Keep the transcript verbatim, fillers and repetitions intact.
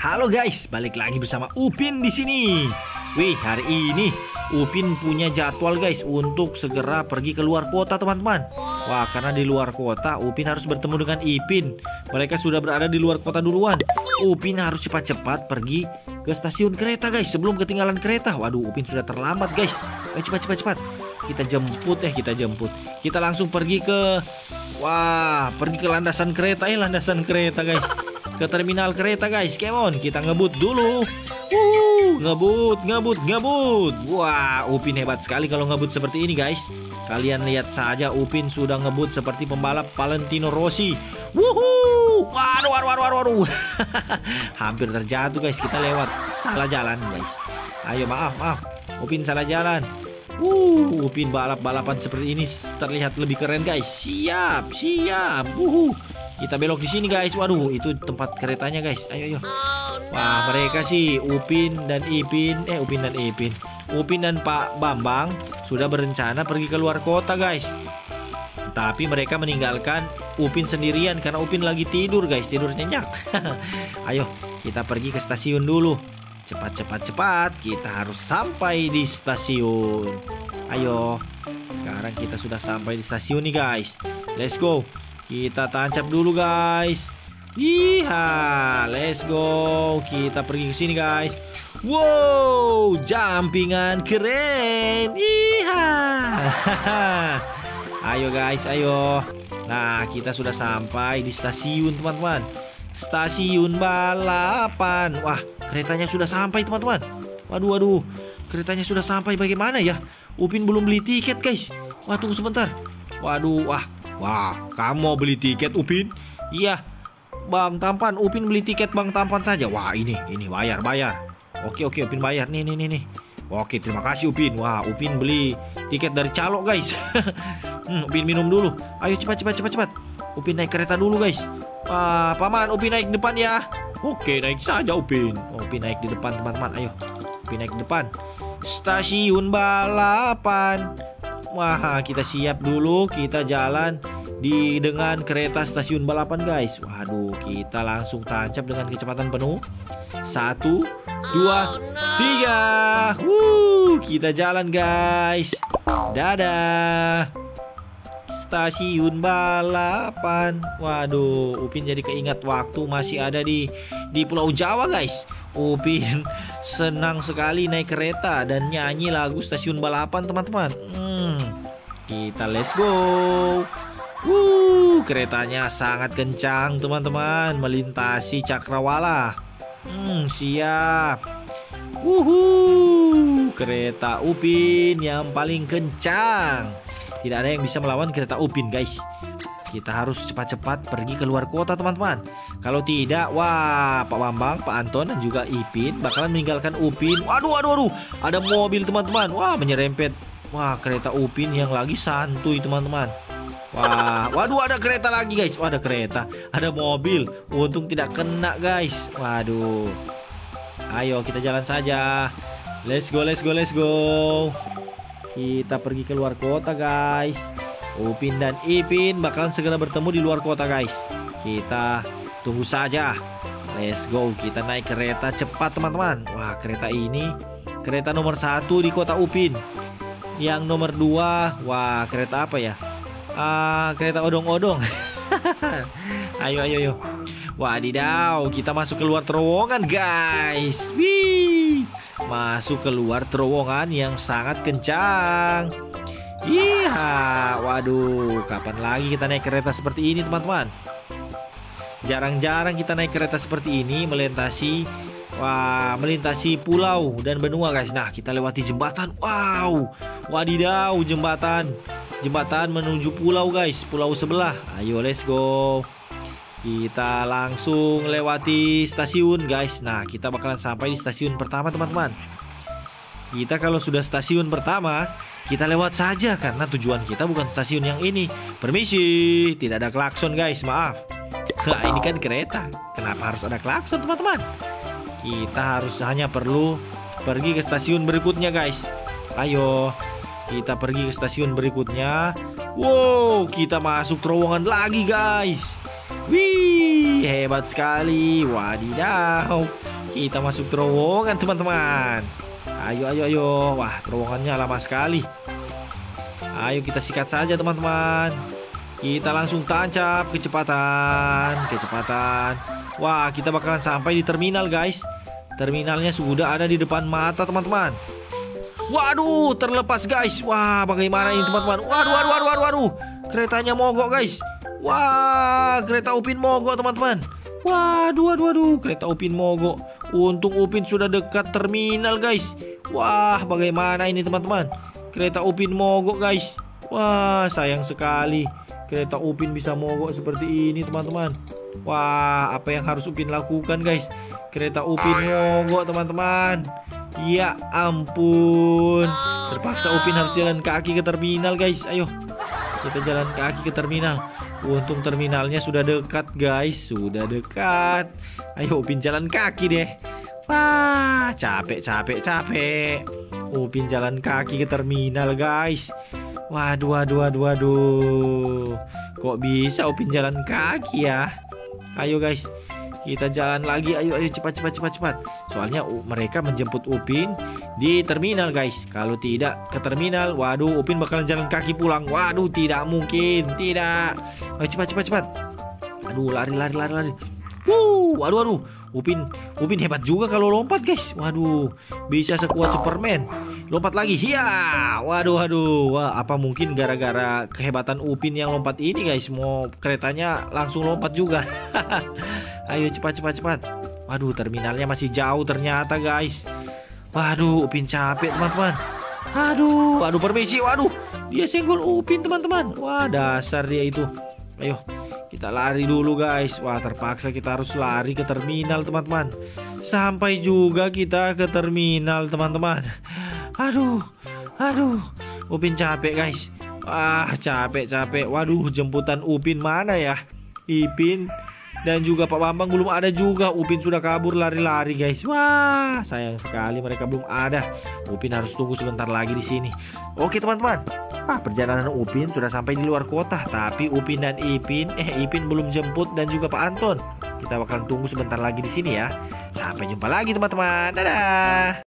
Halo guys, balik lagi bersama Upin di sini. Wih, hari ini Upin punya jadwal guys untuk segera pergi ke luar kota teman-teman. Wah, karena di luar kota Upin harus bertemu dengan Ipin. Mereka sudah berada di luar kota duluan. Upin harus cepat-cepat pergi ke stasiun kereta guys sebelum ketinggalan kereta. Waduh, Upin sudah terlambat guys. Ayo cepat cepat cepat. Kita jemput ya, kita jemput. Kita langsung pergi ke Wah, pergi ke landasan kereta ya, landasan kereta guys. Ke terminal kereta guys. Come on, kita ngebut dulu. Wuh, ngebut, ngebut, ngebut. Wah, Upin hebat sekali kalau ngebut seperti ini guys. Kalian lihat saja, Upin sudah ngebut seperti pembalap Valentino Rossi. Wuhu! Waduh, waduh, waduh, waduh, waduh. Hampir terjatuh guys, kita lewat salah jalan guys. Ayo, maaf, maaf. Upin salah jalan. Wuh, Upin balap-balapan seperti ini terlihat lebih keren guys. Siap, siap. Wuhu. Kita belok di sini guys. Waduh, itu tempat keretanya guys. Ayo, ayo. Wah, mereka sih Upin dan Ipin, eh Upin dan Ipin. Upin dan Pak Bambang sudah berencana pergi ke luar kota guys. Tapi mereka meninggalkan Upin sendirian karena Upin lagi tidur guys, tidur nyenyak. Ayo, kita pergi ke stasiun dulu. Cepat, cepat, cepat. Kita harus sampai di stasiun. Ayo. Sekarang kita sudah sampai di stasiun nih guys. Let's go. Kita tancap dulu guys. Iya, let's go. Kita pergi ke sini guys. Wow, jumpingan keren. Iya. Ayo guys, ayo. Nah, kita sudah sampai di stasiun teman-teman. Stasiun balapan. Wah, keretanya sudah sampai teman-teman. Waduh, waduh. Keretanya sudah sampai, bagaimana ya? Upin belum beli tiket guys. Wah, tunggu sebentar. Waduh, wah. Wah, kamu mau beli tiket Upin? Iya, Bang Tampan. Upin beli tiket Bang Tampan saja. Wah, ini, ini bayar, bayar. Oke, oke, Upin bayar. Nih, nih, nih, nih. Oke, terima kasih Upin. Wah, Upin beli tiket dari calo guys. hmm, Upin minum dulu. Ayo cepat, cepat, cepat, cepat. Upin naik kereta dulu guys. Ah, Paman, Upin naik depan ya. Oke, naik saja Upin. Upin naik di depan teman-teman. Ayo, Upin naik depan. Stasiun balapan. Wah, kita siap dulu. Kita jalan di dengan kereta stasiun balapan guys. Waduh, kita langsung tancap dengan kecepatan penuh. Satu, dua, tiga. Wuh, kita jalan guys. Dadah. Stasiun balapan. Waduh, Upin jadi keingat waktu masih ada di di Pulau Jawa guys. Upin senang sekali naik kereta dan nyanyi lagu stasiun balapan teman-teman. Hmm, kita let's go. Wuh, keretanya sangat kencang teman-teman, melintasi cakrawala. Hmm, siap. Wuhu, kereta Upin yang paling kencang. Tidak ada yang bisa melawan kereta Upin guys. Kita harus cepat-cepat pergi ke luar kota teman-teman. Kalau tidak, wah, Pak Bambang, Pak Anton dan juga Ipin bakalan meninggalkan Upin. Waduh, waduh, waduh. Ada mobil teman-teman. Wah, menyerempet. Wah, kereta Upin yang lagi santuy teman-teman. Wah, waduh, ada kereta lagi guys. Wah, ada kereta, ada mobil. Untung tidak kena guys. Waduh. Ayo kita jalan saja. Let's go, let's go, let's go. Kita pergi ke luar kota guys. Upin dan Ipin bakalan segera bertemu di luar kota guys. Kita tunggu saja. Let's go. Kita naik kereta cepat teman-teman. Wah, kereta ini kereta nomor satu di kota Upin. Yang nomor dua, wah, kereta apa ya? Ah, kereta odong-odong. Ayo, ayo, ayo. Wadidaw, kita masuk keluar terowongan guys. Wih, masuk keluar terowongan yang sangat kencang. Iya, waduh, kapan lagi kita naik kereta seperti ini teman-teman? Jarang-jarang kita naik kereta seperti ini melintasi, wah, melintasi pulau dan benua guys. Nah, kita lewati jembatan. Wow, wadidaw, jembatan, jembatan menuju pulau guys, pulau sebelah. Ayo, let's go. Kita langsung lewati stasiun guys. Nah, kita bakalan sampai di stasiun pertama teman-teman. Kita kalau sudah stasiun pertama, kita lewat saja karena tujuan kita bukan stasiun yang ini. Permisi, tidak ada klakson guys, maaf. Nah, ini kan kereta. Kenapa harus ada klakson teman-teman? Kita harus hanya perlu pergi ke stasiun berikutnya guys. Ayo, kita pergi ke stasiun berikutnya. Wow, kita masuk terowongan lagi guys. Wih, hebat sekali. Wadidaw. Kita masuk terowongan teman-teman. Ayo, ayo, ayo. Wah, terowongannya lama sekali. Ayo kita sikat saja teman-teman. Kita langsung tancap. Kecepatan, kecepatan. Wah, kita bakalan sampai di terminal guys. Terminalnya sudah ada di depan mata teman-teman. Waduh, terlepas guys. Wah, bagaimana ini teman-teman? Waduh, waduh, waduh, waduh, waduh. Keretanya mogok guys. Wah, kereta Upin mogok teman-teman. Waduh, waduh, waduh. Kereta Upin mogok. Untung Upin sudah dekat terminal guys. Wah, bagaimana ini teman-teman? Kereta Upin mogok guys. Wah, sayang sekali. Kereta Upin bisa mogok seperti ini teman-teman. Wah, apa yang harus Upin lakukan guys? Kereta Upin mogok teman-teman. Ya ampun. Terpaksa Upin harus jalan kaki ke terminal guys. Ayo, kita jalan kaki ke terminal. Untung terminalnya sudah dekat guys. Sudah dekat. Ayo Upin jalan kaki deh. Wah, capek, capek, capek. Upin jalan kaki ke terminal guys. Waduh, waduh, waduh, waduh. Kok bisa Upin jalan kaki ya? Ayo guys, kita jalan lagi. Ayo, ayo, cepat, cepat, cepat, cepat. Soalnya uh, mereka menjemput Upin di terminal guys. Kalau tidak ke terminal, waduh, Upin bakalan jalan kaki pulang. Waduh, tidak mungkin, tidak. Ayo cepat, cepat, cepat. Aduh, lari, lari, lari, lari. Wuh, waduh, waduh. Upin, Upin hebat juga kalau lompat guys. Waduh, bisa sekuat Superman. Lompat lagi, hiya. Waduh, waduh. Wah, apa mungkin gara-gara kehebatan Upin yang lompat ini guys? Mau keretanya langsung lompat juga. Ayo cepat, cepat, cepat. Waduh, terminalnya masih jauh ternyata guys. Waduh, Upin capek teman-teman. Aduh, aduh permisi. Waduh, dia senggol Upin teman-teman. Wah, dasar dia itu. Ayo, kita lari dulu guys. Wah, terpaksa kita harus lari ke terminal teman-teman. Sampai juga kita ke terminal teman-teman. Aduh, aduh, Upin capek guys. Wah, capek-capek. Waduh, jemputan Upin mana ya? Ipin dan juga Pak Bambang belum ada juga. Upin sudah kabur lari-lari guys. Wah, sayang sekali mereka belum ada. Upin harus tunggu sebentar lagi di sini. Oke teman-teman. Ah, perjalanan Upin sudah sampai di luar kota. Tapi Upin dan Ipin, eh Ipin belum jemput dan juga Pak Anton. Kita bakalan tunggu sebentar lagi di sini ya. Sampai jumpa lagi teman-teman. Dadah.